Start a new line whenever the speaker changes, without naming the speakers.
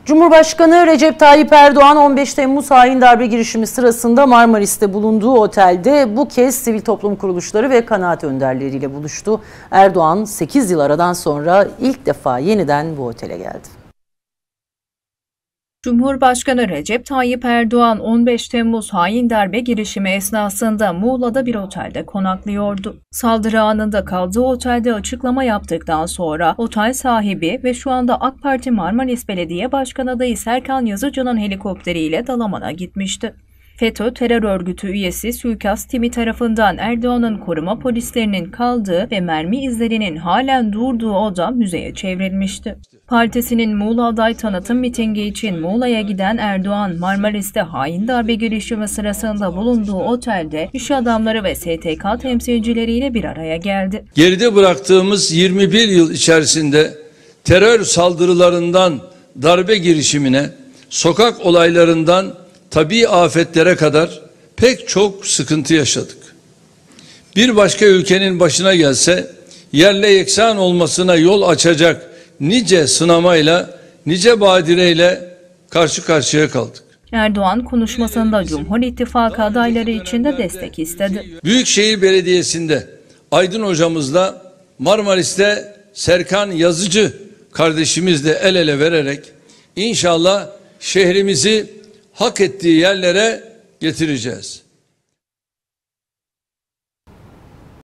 Cumhurbaşkanı Recep Tayyip Erdoğan 15 Temmuz hain darbe girişimi sırasında Marmaris'te bulunduğu otelde bu kez sivil toplum kuruluşları ve kanaat önderleriyle buluştu. Erdoğan 8 yıl aradan sonra ilk defa yeniden bu otele geldi.
Cumhurbaşkanı Recep Tayyip Erdoğan 15 Temmuz hain darbe girişimi esnasında Muğla'da bir otelde konaklıyordu. Saldırı anında kaldığı otelde açıklama yaptıktan sonra otel sahibi ve şu anda AK Parti Marmaris Belediye Başkanı adayı Serkan Yazıcı'nın helikopteriyle Dalaman'a gitmişti. FETÖ terör örgütü üyesi suikast timi tarafından Erdoğan'ın koruma polislerinin kaldığı ve mermi izlerinin halen durduğu oda müzeye çevrilmişti. Partisinin Muğla aday tanıtım mitingi için Muğla'ya giden Erdoğan, Marmaris'te hain darbe girişimi sırasında bulunduğu otelde iş adamları ve STK temsilcileriyle bir araya geldi.
Geride bıraktığımız 21 yıl içerisinde terör saldırılarından darbe girişimine, sokak olaylarından tabii afetlere kadar pek çok sıkıntı yaşadık. Bir başka ülkenin başına gelse yerle yeksan olmasına yol açacak nice sınamayla, nice badireyle karşı karşıya kaldık.
Erdoğan konuşmasında Cumhur İttifakı adayları için de destek istedi.
Büyükşehir Belediyesi'nde Aydın hocamızla, Marmaris'te Serkan Yazıcı kardeşimizle el ele vererek inşallah şehrimizi hak ettiği yerlere getireceğiz.